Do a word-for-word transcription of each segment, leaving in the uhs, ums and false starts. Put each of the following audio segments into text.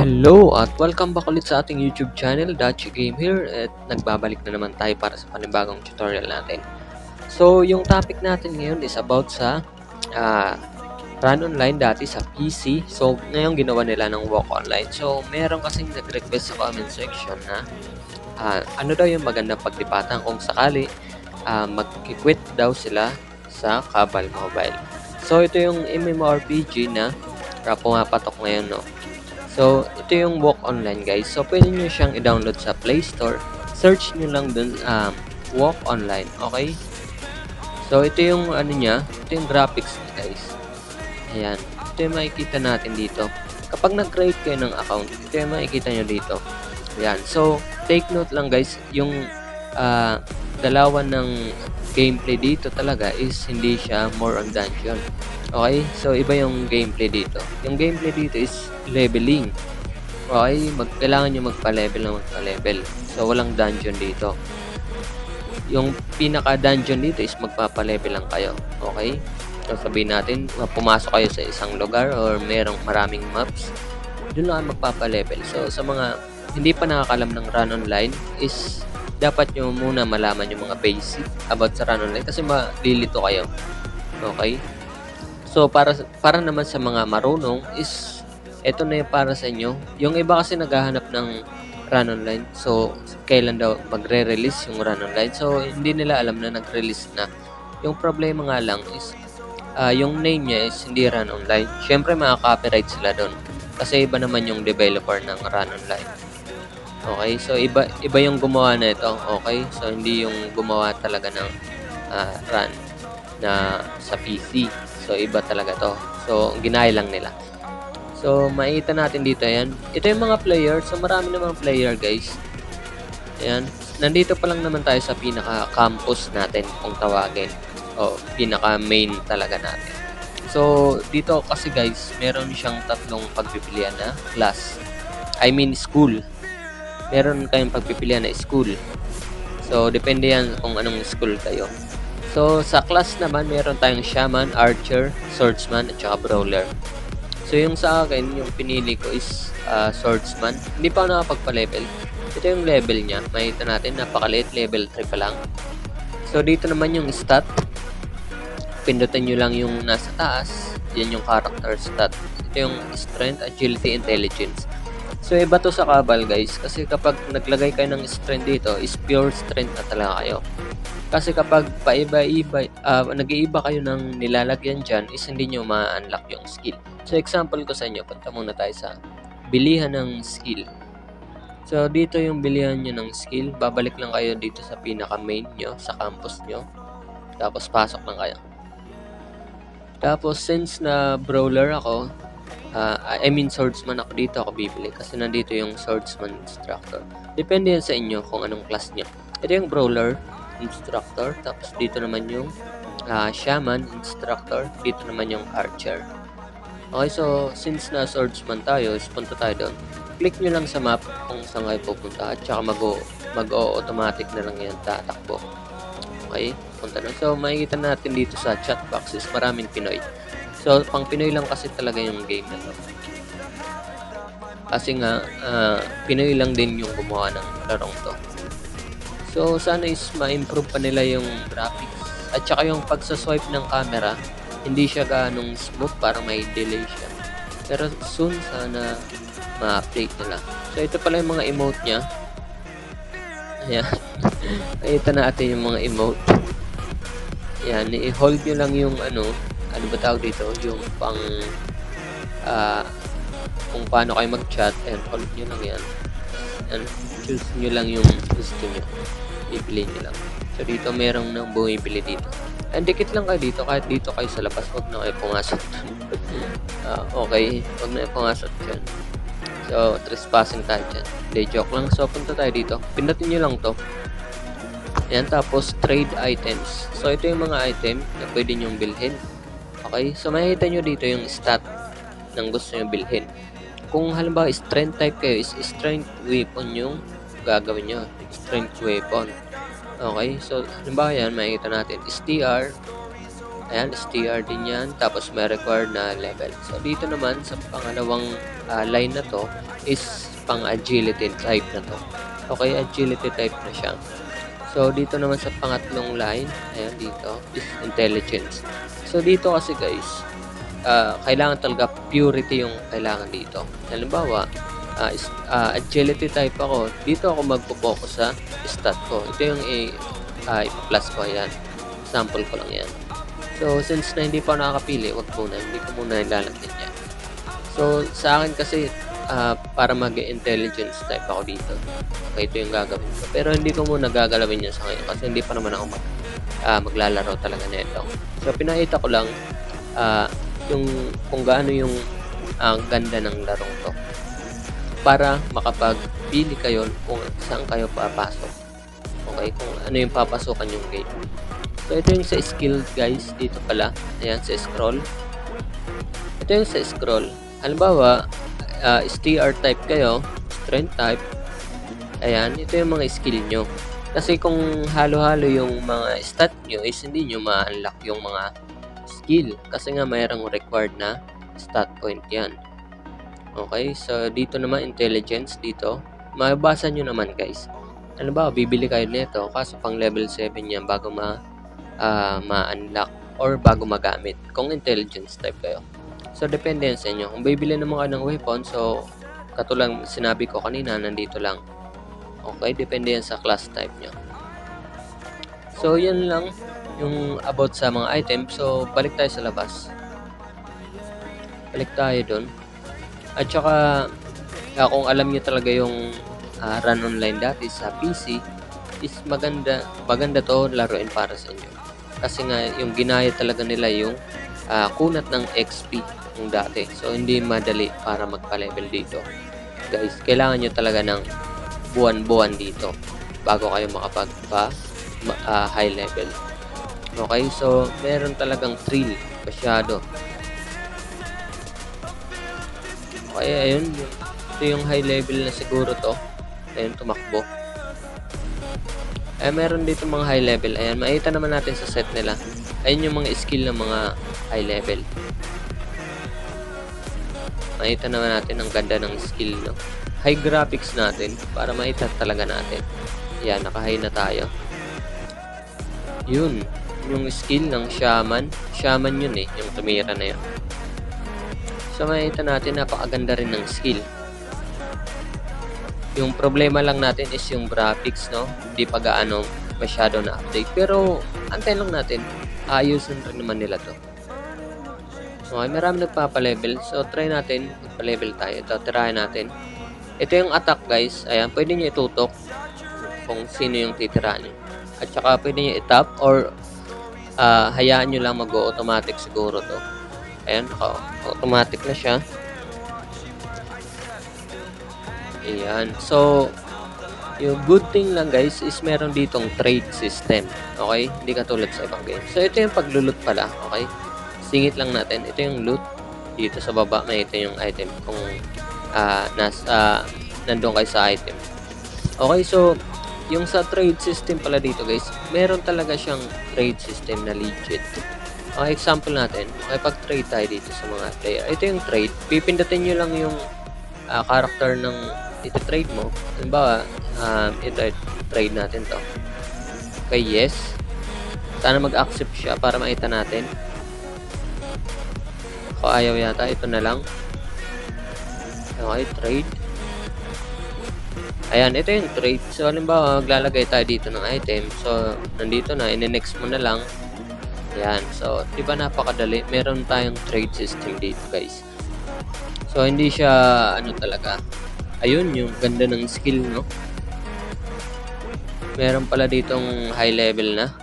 Hello at welcome back ulit sa ating YouTube channel, Dachi Game here, at nagbabalik na naman tayo para sa panibagong tutorial natin. So, yung topic natin ngayon is about sa uh, run online dati sa P C. So, ngayon ginawa nila ng walk online. So, meron kasing nag-request sa comment section na uh, ano daw yung magandang paglipatan kung sakali uh, mag-quit daw sila sa Cabal Mobile. So, ito yung MMORPG na uh, pumapatok ngayon, no? So, ito yung walk online, guys. So, pwede nyo siyang i-download sa Play Store. Search nyo lang dun, um, walk online. Okay? So, ito yung ano niya. Ito yung graphics niya, guys. Ayan. Ito yung makikita natin dito. Kapag nag-create kayo ng account, ito yung makikita nyo dito. Ayan. So, take note lang, guys. Yung uh, dalawan ng gameplay dito talaga is hindi siya more on dungeon. Okay, so iba yung gameplay dito. Yung gameplay dito is leveling. Okay, mag kailangan nyo magpa-level na magpa-level. So walang dungeon dito. Yung pinaka-dungeon dito is magpapa-level lang kayo. Okay? So sabihin natin, pumasok kayo sa isang lugar or merong maraming maps, doon lang magpapa-level. So sa mga hindi pa nakakalam ng run online is dapat nyo muna malaman yung mga basic about sa run online kasi malilito kayo. Okay? So, para para naman sa mga marunong is ito na yung para sa inyo. Yung iba kasi naghahanap ng run online. So, kailan daw magre-release yung run online. So, hindi nila alam na nag-release na. Yung problema nga lang is uh, yung name niya is hindi run online. Syempre, maka-copyright sila doon. Kasi iba naman yung developer ng run online. Okay? So, iba iba yung gumawa na ito. Okay? So, hindi yung gumawa talaga ng uh, run na sa P C. So, iba talaga to. So, ginaya lang nila. So, makikita natin dito, yan. Ito yung mga player. So, marami namang player, guys. Ayan. Nandito pa lang naman tayo sa pinaka-campus natin, kung tawagin. O, pinaka-main talaga natin. So, dito kasi, guys, meron siyang tatlong pagpipilian na class. I mean, school. Meron kayong pagpipilian na school. So, depende yan kung anong school kayo. So, sa class naman, meron tayong Shaman, Archer, Swordsman, at saka Brawler. So, yung sa akin, yung pinili ko is uh, Swordsman. Hindi pa ako nakapagpa-level. Ito yung level niya. Makita natin, napakaliit. Level three pa lang. So, dito naman yung stat. Pindutin nyo lang yung nasa taas. Yan yung character stat. Ito yung Strength, Agility, Intelligence. So, iba to sa Cabal, guys. Kasi kapag naglagay kayo ng strength dito, is pure strength na talaga kayo. Kasi kapag paiba-iba, uh, nag-iiba kayo ng nilalagyan dyan, is hindi nyo ma-unlock yung skill. So, example ko sa inyo, punta muna tayo sa bilihan ng skill. So, dito yung bilihan nyo ng skill. Babalik lang kayo dito sa pinaka-main nyo, sa campus nyo. Tapos, pasok lang kayo. Tapos, since na brawler ako, uh, I mean swordsman ako, dito ako bibili. Kasi nandito yung swordsman instructor. Depende yan sa inyo kung anong class nyo. Ito yung brawler instructor, tapos dito naman yung uh, shaman instructor, dito naman yung archer. Okay, so since na swordsman tayo, is punta tayo doon. Click nyo lang sa map kung saan kayo pupunta at saka mag-o-automatic na lang yan tatakbo. Okay, punta doon. So makikita natin dito sa chat box is maraming Pinoy. So pang Pinoy lang kasi talaga yung game na to. Kasi nga uh, Pinoy lang din yung gumawa ng larong to. So, sana is ma-improve pa nila yung graphics. At saka yung pagsa-swipe ng camera, hindi siya ganong smooth, parang may delay siya. Pero soon, sana ma-update nila. So, ito pala yung mga emote niya. Ayan. Nakita natin yung mga emote. Ayan, i-hold nyo lang yung ano, ano ba tawag dito? Yung pang, uh, kung paano kayo mag-chat, and hold nyo lang yan. And choose nyo lang yung gusto nyo. Ipili nyo lang. So, dito merong nang bumibili dito. And dikit lang kayo dito. Kahit dito kayo sa labas, huwag na kayo pumasok. uh, okay. Huwag na kayo pumasok dyan. So, trespassing tayo dyan. Hindi, joke lang. So, punta tayo dito. Pindutin nyo lang to. Ayan, tapos trade items. So, ito yung mga item na pwede nyong bilhin. Okay. So, makikita nyo dito yung stat ng gusto nyo bilhin. Kung halimbawa strength type kayo, is strength weapon yung gagawin nyo. Strength weapon. Okay, so halimbawa yan, makikita natin is T R, Ayan, S T R din yan. Tapos may required na level. So, dito naman sa pangalawang uh, line na to is pang agility type na to. Okay, agility type na siya. So, dito naman sa pangatlong line, ayan dito, is intelligence. So, dito kasi guys, uh, kailangan talaga purity yung kailangan dito. Halimbawa, uh, is, uh, agility type ako, dito ako magpo-focus sa stat ko. Ito yung uh, i-plus ko, ayan. Sample ko lang yan. So, since na hindi pa nakakapili, wag muna, hindi ko muna ilalagyan yan. So, sa akin kasi, uh, para mag-intelligence type ako dito. Okay, ito yung gagawin ko. Pero hindi ko muna gagalawin yan sa ngayon kasi hindi pa naman ako mag, uh, maglalaro talaga nito. So, pinakita ko lang uh, yung kung gaano yung uh, ganda ng larong to. Para makapagpili kayo kung saan kayo papasok. Okay, kung ano yung papasukan yung game. So, ito yung sa skill guys, dito pala. Ayan, sa scroll. Ito yung sa scroll. Halimbawa, uh, S T R type kayo, strength type. Ayan, ito yung mga skill nyo. Kasi kung halo-halo yung mga stat nyo, is hindi nyo ma-unlock yung mga skill. Kasi nga mayroong required na stat point yan. Okay, so dito naman, intelligence dito. Mabasa nyo naman guys. Halimbawa, bibili kayo nito, kaso pang level seven yan bago ma Uh, ma-unlock or bago magamit kung intelligence type kayo. So, depende yan sa inyo. Kung bibili naman kayo ng weapon, so, katulad sinabi ko kanina, nandito lang. Okay, depende yan sa class type nyo. So, yan lang yung about sa mga item. So, balik tayo sa labas. Balik tayo dun. At saka, uh, kung alam nyo talaga yung uh, run online dati sa P C, is maganda, maganda to laruin para sa inyo. Kasi nga, yung ginaya talaga nila yung uh, kunat ng X P yung dati. So, hindi madali para magpa-level dito. Guys, kailangan nyo talaga ng buwan-buwan dito bago kayo makapagpa uh, high level. Okay, so, meron talagang thrill. Masyado. Okay, ayun. Ito yung high level na siguro to. Ayun, tumakbo. Eh, meron dito mga high level. Ayan, makita naman natin sa set nila. Ayun yung mga skill ng mga high level. Makita naman natin ang ganda ng skill, no? High graphics natin para makita talaga natin. Ayan, naka-high na tayo. Yun. Yung skill ng shaman. Shaman yun eh. Yung tumira na yun. So, makita natin napakaganda rin ng skill. Yung problema lang natin is yung graphics, no? Hindi pa gaano masyado na update. Pero, antayin lang natin. Ayusin rin naman nila to. Okay, marami nagpapa-level. So, try natin. Magpa-level tayo. Ito, tirahin natin. Ito yung attack, guys. Ayan, pwede nyo itutok kung sino yung titirahan nyo. At saka, pwede nyo itap or uh, hayaan nyo lang mag-automatic siguro to. Ayan, naka-automatic na siya. Ayan. So, yung good thing lang guys is meron ditong trade system. Okay? Hindi katulad sa ibang game. So, ito yung paglulot pala. Okay? Singit lang natin. Ito yung loot. Dito sa baba, may ito yung item. Kung uh, nasa, uh, nandun kayo sa item. Okay? So, yung sa trade system pala dito guys, meron talaga siyang trade system na legit. Okay, example natin. Okay, pag-trade tayo dito sa mga player. Ito yung trade. Pipindutin nyo lang yung uh, character ng iti-trade mo. Halimbawa, um, ito, trade natin to. Okay, yes. Sana mag-accept siya para makita natin. Ako ayaw yata. Ito na lang. Okay, trade. Ayan, ito yung trade. So, halimbawa, maglalagay tayo dito ng item. So, nandito na. In-next mo na lang. Ayan. So, diba napakadali? Meron tayong trade system dito, guys. So, hindi siya, ano talaga, ayun, yung ganda ng skill, no? Meron pala ditong high level na.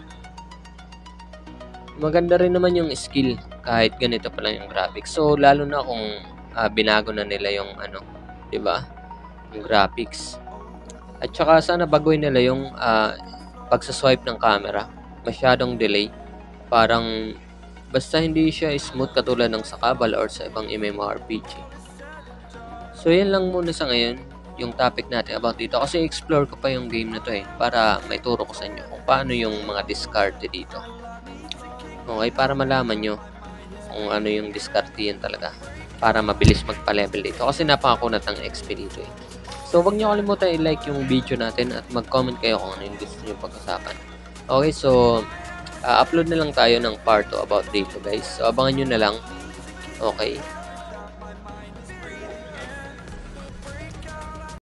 Maganda rin naman yung skill, kahit ganito pala yung graphics. So, lalo na kung uh, binago na nila yung, ano, diba? Yung graphics. At saka, sana baguhin nila yung uh, pagsaswipe ng camera. Masyadong delay. Parang, basta hindi siya smooth katulad ng sa Kabal or sa ibang MMORPG. So, yan lang muna sa ngayon, yung topic natin about dito. Kasi explore ko pa yung game na to eh, para may turo ko sa inyo kung paano yung mga discard dito. Okay, para malaman nyo kung ano yung diskarte yan talaga para mabilis magpa-level dito kasi napakakunat ng X P dito eh. So wag niyo kalimutan i-like yung video natin at mag-comment kayo kung ano yung gusto niyo pag-usapan. Okay, so uh, upload na lang tayo ng part two about dito guys. So abangan niyo na lang. Okay.